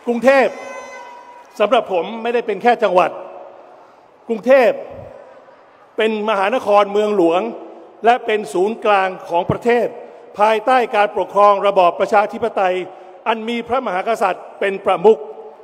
กรุงเทพสำหรับผมไม่ได้เป็นแค่จังหวัดกรุงเทพเป็นมหานครเมืองหลวงและเป็นศูนย์กลางของประเทศภายใต้การปกครองระบอบประชาธิปไตยอันมีพระมหากษัตริย์เป็นประมุข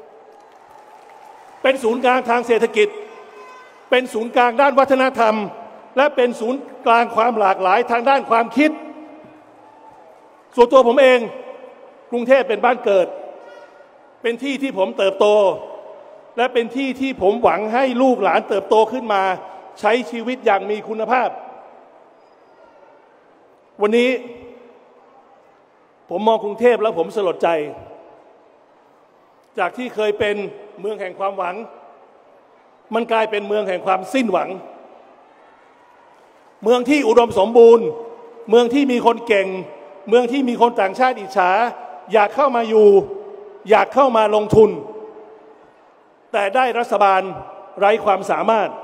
เป็นศูนย์กลางทางเศรษฐกิจเป็นศูนย์กลางด้านวัฒนธรรมและเป็นศูนย์กลางความหลากหลายทางด้านความคิดส่วนตัวผมเองกรุงเทพเป็นบ้านเกิดเป็นที่ที่ผมเติบโตและเป็นที่ที่ผมหวังให้ลูกหลานเติบโตขึ้นมาใช้ชีวิตอย่างมีคุณภาพวันนี้ผมมองกรุงเทพแล้วผมสลดใจจากที่เคยเป็นเมืองแห่งความหวังมันกลายเป็นเมืองแห่งความสิ้นหวังเมืองที่อุดมสมบูรณ์เมืองที่มีคนเก่งเมืองที่มีคนต่างชาติอิจฉาอยากเข้ามาอยู่อยากเข้ามาลงทุนแต่ได้รัฐบาลไร้ความสามารถ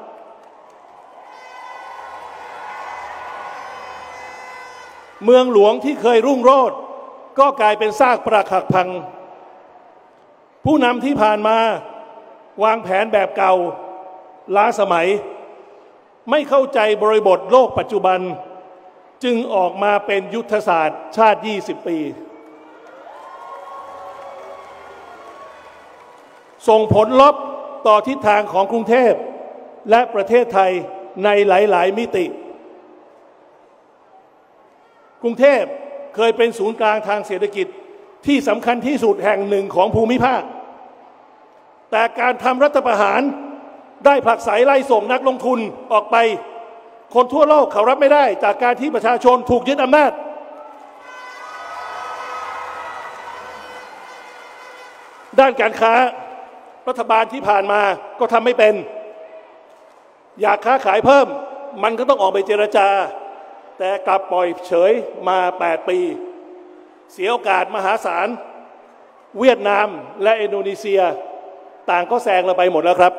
เมืองหลวงที่เคยรุ่งโรจน์ก็กลายเป็นซากปรักหักพังผู้นำที่ผ่านมาวางแผนแบบเก่าล้าสมัยไม่เข้าใจบริบทโลกปัจจุบันจึงออกมาเป็นยุทธศาสตร์ชาติ20 ปีส่งผลลบต่อทิศทางของกรุงเทพและประเทศไทยในหลายๆมิติกรุงเทพเคยเป็นศูนย์กลางทางเศรษฐกิจที่สำคัญที่สุดแห่งหนึ่งของภูมิภาคแต่การทำรัฐประหารได้ผลักไสไล่ส่งนักลงทุนออกไปคนทั่วโลกเขารับไม่ได้จากการที่ประชาชนถูกยึดอำนาจด้านการค้ารัฐบาลที่ผ่านมาก็ทำไม่เป็นอยากค้าขายเพิ่มมันก็ต้องออกไปเจรจาแต่กลับปล่อยเฉยมา8 ปีเสียโอกาสมหาศาลเวียดนามและอินโดนีเซียต่างก็แซงเราไปหมดแล้วครับ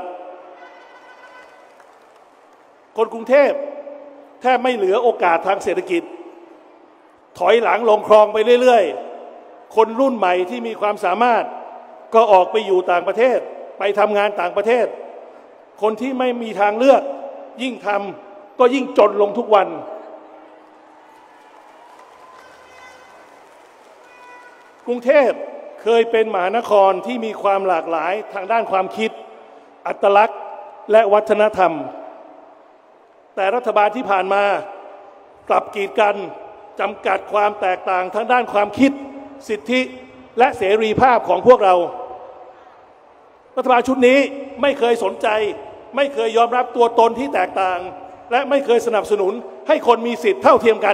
คนกรุงเทพแทบไม่เหลือโอกาสทางเศรษฐกิจถอยหลังลงคลองไปเรื่อยๆคนรุ่นใหม่ที่มีความสามารถก็ออกไปอยู่ต่างประเทศไปทำงานต่างประเทศคนที่ไม่มีทางเลือกยิ่งทำก็ยิ่งจนลงทุกวันกรุงเทพเคยเป็นมหานครที่มีความหลากหลายทางด้านความคิดอัตลักษณ์และวัฒนธรรมแต่รัฐบาลที่ผ่านมากลับกีดกันจำกัดความแตกต่างทางด้านความคิดสิทธิและเสรีภาพของพวกเรารัฐบาลชุดนี้ไม่เคยสนใจไม่เคยยอมรับตัวตนที่แตกต่างและไม่เคยสนับสนุนให้คนมีสิทธิเท่าเทียมกัน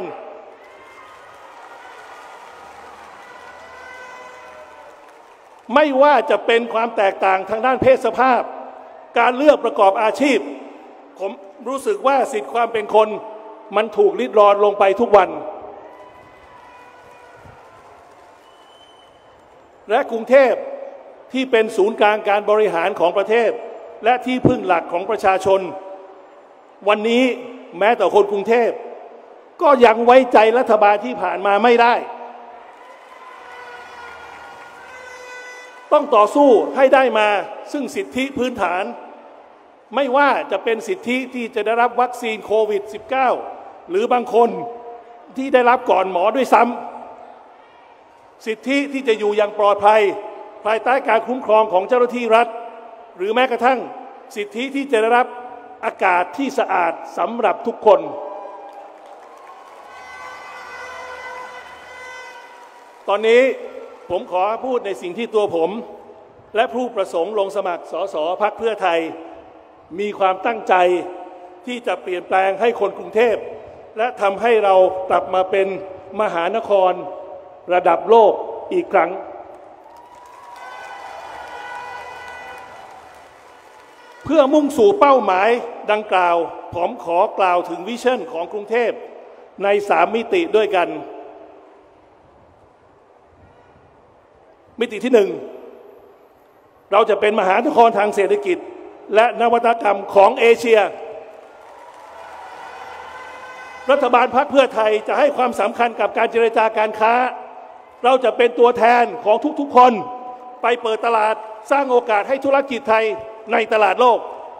ไม่ว่าจะเป็นความแตกต่างทางด้านเพศสภาพการเลือกประกอบอาชีพผมรู้สึกว่าสิทธิความเป็นคนมันถูกริดรอนลงไปทุกวันและกรุงเทพที่เป็นศูนย์กลางการบริหารของประเทศและที่พึ่งหลักของประชาชนวันนี้แม้แต่คนกรุงเทพก็ยังไว้ใจรัฐบาลที่ผ่านมาไม่ได้ต้องต่อสู้ให้ได้มาซึ่งสิทธิพื้นฐานไม่ว่าจะเป็นสิทธิที่จะได้รับวัคซีนโควิด -19 หรือบางคนที่ได้รับก่อนหมอด้วยซ้ำสิทธิที่จะอยู่อย่างปลอดภัยภายใต้การคุ้มครองของเจ้าหน้าที่รัฐหรือแม้กระทั่งสิทธิที่จะได้รับอากาศที่สะอาดสำหรับทุกคนตอนนี้ผมขอพูดในสิ่งที่ตัวผมและผู้ประสงค์ลงสมัครสสพรรคเพื่อไทยมีความตั้งใจที่จะเปลี่ยนแปลงให้คนกรุงเทพและทำให้เรากลับมาเป็นมหานครระดับโลกอีกครั้งเพื่อมุ่งสู่เป้าหมายดังกล่าวผมขอกล่าวถึงวิชั่นของกรุงเทพใน3 มิติด้วยกันมิติที่1เราจะเป็นมหานครทางเศรษฐกิจและนวัตกรรมของเอเชียรัฐบาลพรรคเพื่อไทยจะให้ความสำคัญกับการเจรจาการค้าเราจะเป็นตัวแทนของทุกๆคนไปไปเปิดตลาดสร้างโอกาสให้ธุรกิจไทยในตลาดโลก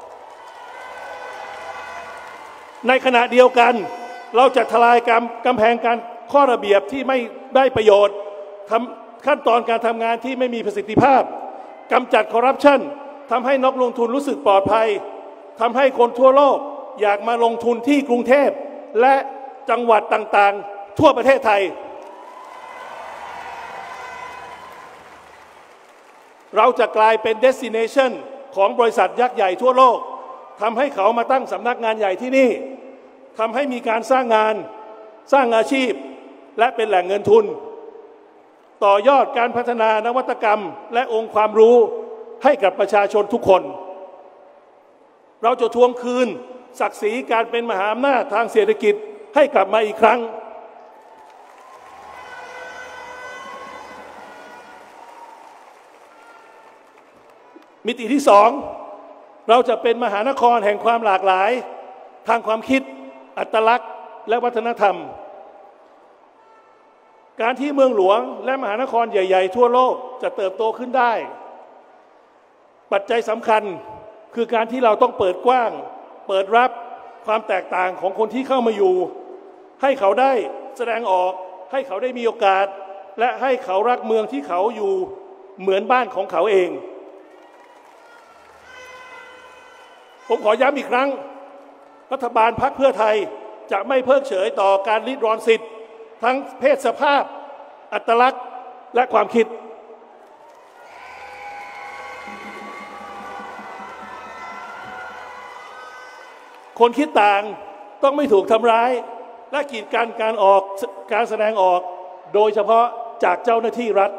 ในขณะเดียวกันเราจะทลายกำแพงการข้อระเบียบที่ไม่ได้ประโยชน์ขั้นตอนการทำงานที่ไม่มีประสิทธิภาพกำจัดคอร์รัปชันทำให้นักลงทุนรู้สึกปลอดภัยทำให้คนทั่วโลกอยากมาลงทุนที่กรุงเทพและจังหวัดต่างๆทั่วประเทศไทยเราจะกลายเป็น destination ของบริษัทยักษ์ใหญ่ทั่วโลกทำให้เขามาตั้งสำนักงานใหญ่ที่นี่ทำให้มีการสร้างงานสร้างอาชีพและเป็นแหล่งเงินทุนต่อยอดการพัฒนานวัตกรรมและองค์ความรู้ให้กับประชาชนทุกคนเราจะทวงคืนศักดิ์ศรีการเป็นมหาอำนาจทางเศรษฐกิจให้กลับมาอีกครั้งมิติที่สองเราจะเป็นมหานครแห่งความหลากหลายทางความคิดอัตลักษณ์และวัฒนธรรมการที่เมืองหลวงและมหานครใหญ่ๆทั่วโลกจะเติบโตขึ้นได้ปัจจัยสำคัญคือการที่เราต้องเปิดกว้างเปิดรับความแตกต่างของคนที่เข้ามาอยู่ให้เขาได้แสดงออกให้เขาได้มีโอกาสและให้เขารักเมืองที่เขาอยู่เหมือนบ้านของเขาเองผมขอย้ำอีกครั้งรัฐบาลพรรคเพื่อไทยจะไม่เพิกเฉยต่อการริดรอนสิทธิ์ทั้งเพศสภาพอัตลักษณ์และความคิดคนคิดต่างต้องไม่ถูกทำร้ายและกีดกันการแสดงออกโดยเฉพาะจากเจ้าหน้าที่รัฐ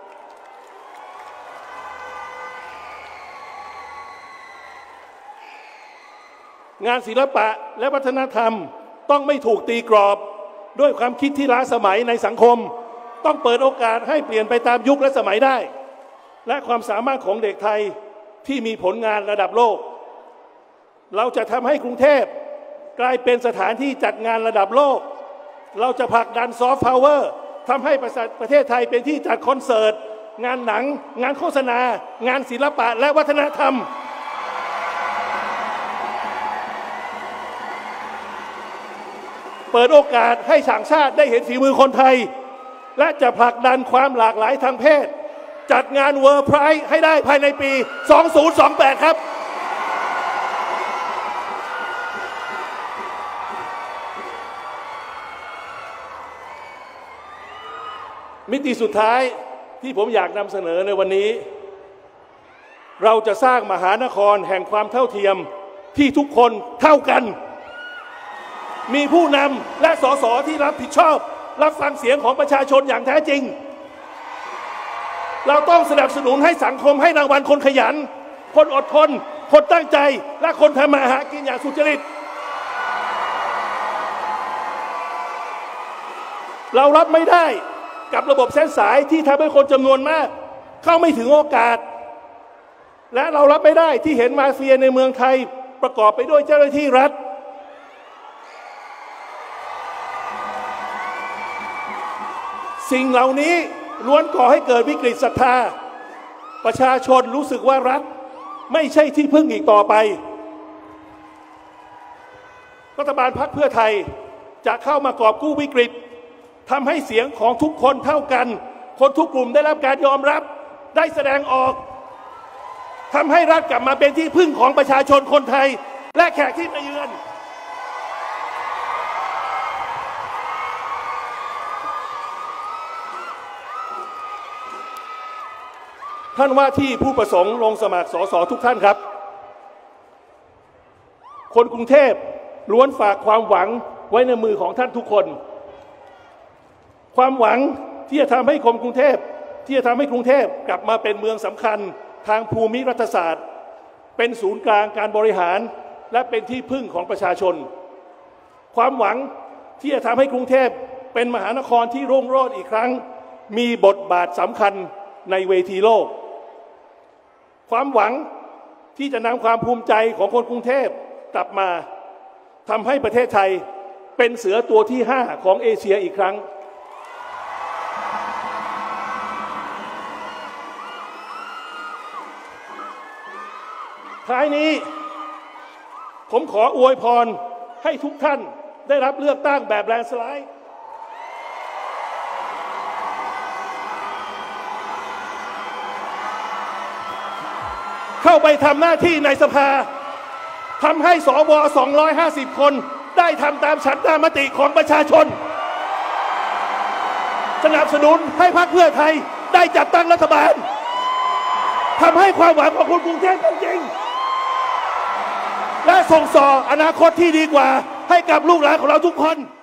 งานศิลปะและวัฒนธรรมต้องไม่ถูกตีกรอบด้วยความคิดที่ล้าสมัยในสังคมต้องเปิดโอกาสให้เปลี่ยนไปตามยุคและสมัยได้และความสามารถของเด็กไทยที่มีผลงานระดับโลกเราจะทำให้กรุงเทพกลายเป็นสถานที่จัดงานระดับโลกเราจะผลักดันซอฟต์พาวเวอร์ทำให้ประเทศไทยเป็นที่จัดคอนเสิร์ตงานหนังงานโฆษณางานศิลปะและวัฒนธรรมเปิดโอกาสให้ต่างชาติได้เห็นฝีมือคนไทยและจะผลักดันความหลากหลายทางเพศจัดงาน World Pride ให้ได้ภายในปี 2028 ครับมิติสุดท้ายที่ผมอยากนำเสนอในวันนี้เราจะสร้างมหานครแห่งความเท่าเทียมที่ทุกคนเท่ากันมีผู้นำและสสที่รับผิดชอบรับฟังเสียงของประชาชนอย่างแท้จริงเราต้องสนับสนุนให้สังคมให้รางวัลคนขยันคนอดทนคนตั้งใจและคนทำมาหากินอย่างสุจริตเรารับไม่ได้กับระบบเส้นสายที่ทำให้คนจำนวนมากเข้าไม่ถึงโอกาสและเรารับไม่ได้ที่เห็นมาเฟียในเมืองไทยประกอบไปด้วยเจ้าหน้าที่รัฐสิ่งเหล่านี้ล้วนก่อให้เกิดวิกฤตศรัทธาประชาชนรู้สึกว่ารัฐไม่ใช่ที่พึ่งอีกต่อไปรัฐบาลพรรคเพื่อไทยจะเข้ามากอบกู้วิกฤตทำให้เสียงของทุกคนเท่ากันคนทุกกลุ่มได้รับการยอมรับได้แสดงออกทำให้รัฐกลับมาเป็นที่พึ่งของประชาชนคนไทยและแขกที่มาเยือนท่านว่าที่ผู้ประสงค์ลงสมัครสสทุกท่านครับคนกรุงเทพล้วนฝากความหวังไว้ในมือของท่านทุกคนความหวังที่จะทำให้กรุงเทพกลับมาเป็นเมืองสำคัญทางภูมิรัฐศาสตร์เป็นศูนย์กลางการบริหารและเป็นที่พึ่งของประชาชนความหวังที่จะทำให้กรุงเทพเป็นมหานครที่รุ่งโรจน์อีกครั้งมีบทบาทสำคัญในเวทีโลกความหวังที่จะนำความภูมิใจของคนกรุงเทพกลับมาทำให้ประเทศไทยเป็นเสือตัวที่ 5ของเอเชียอีกครั้งท้ายนี้ผมขออวยพรให้ทุกท่านได้รับเลือกตั้งแบบแลนด์สไลด์เข้าไปทำหน้าที่ในสภาทำให้สว250 คนได้ทำตามฉันทามติของประชาชนสนับสนุนให้พรรคเพื่อไทยได้จัดตั้งรัฐบาลทำให้ความหวังของคนกรุงเทพเป็นจริงและส่งต่ออนาคตที่ดีกว่าให้กับลูกหลานของเราทุกคน